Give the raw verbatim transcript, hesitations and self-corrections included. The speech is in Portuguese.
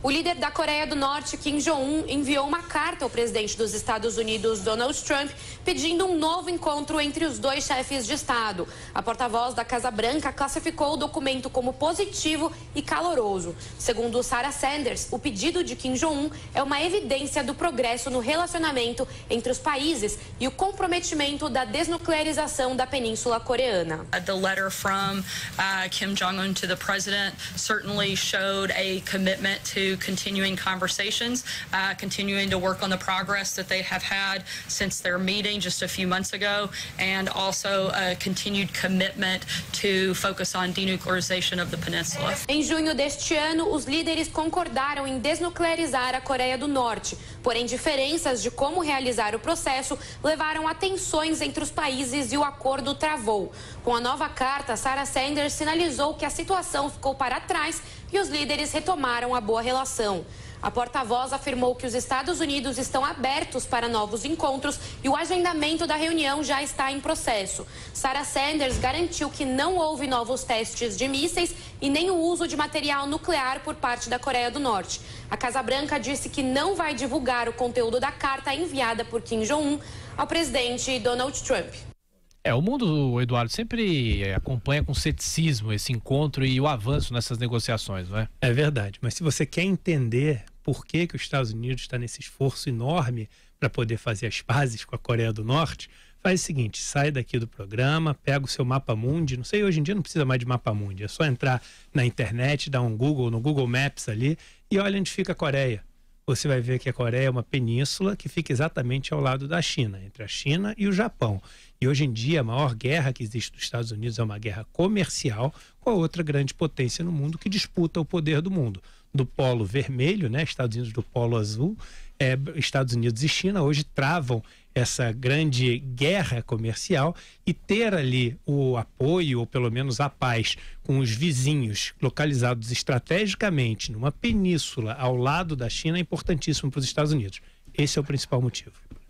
O líder da Coreia do Norte, Kim Jong-un, enviou uma carta ao presidente dos Estados Unidos, Donald Trump, pedindo um novo encontro entre os dois chefes de Estado. A porta-voz da Casa Branca classificou o documento como positivo e caloroso. Segundo Sarah Sanders, o pedido de Kim Jong-un é uma evidência do progresso no relacionamento entre os países e o comprometimento da desnuclearização da Península Coreana. The letter from uh, Kim Jong-un to the president certainly showed a commitment to continuing conversations, uh, continuing to work on the progress that they have had since their meeting just a few months ago, and also a continued commitment to focus on denuclearization of the peninsula. Em junho deste ano, os líderes concordaram em desnuclearizar a Coreia do Norte. Porém, diferenças de como realizar o processo levaram a tensões entre os países e o acordo travou. Com a nova carta, Sarah Sanders sinalizou que a situação ficou para trás e os líderes retomaram a boa relação. A porta-voz afirmou que os Estados Unidos estão abertos para novos encontros e o agendamento da reunião já está em processo. Sarah Sanders garantiu que não houve novos testes de mísseis e nem o uso de material nuclear por parte da Coreia do Norte. A Casa Branca disse que não vai divulgar o conteúdo da carta enviada por Kim Jong-un ao presidente Donald Trump. É, o mundo, Eduardo, sempre acompanha com ceticismo esse encontro e o avanço nessas negociações, não é? É verdade, mas se você quer entender por que, que os Estados Unidos está nesse esforço enorme para poder fazer as pazes com a Coreia do Norte, faz o seguinte, sai daqui do programa, pega o seu mapa mundi, não sei, hoje em dia não precisa mais de mapa mundi, é só entrar na internet, dar um Google, no Google Maps ali e olha onde fica a Coreia. Você vai ver que a Coreia é uma península que fica exatamente ao lado da China, entre a China e o Japão. E hoje em dia a maior guerra que existe dos Estados Unidos é uma guerra comercial com a outra grande potência no mundo que disputa o poder do mundo. Do polo vermelho, né, Estados Unidos do polo azul, é, Estados Unidos e China hoje travam essa grande guerra comercial e ter ali o apoio, ou pelo menos a paz, com os vizinhos localizados estrategicamente numa península ao lado da China é importantíssimo para os Estados Unidos. Esse é o principal motivo.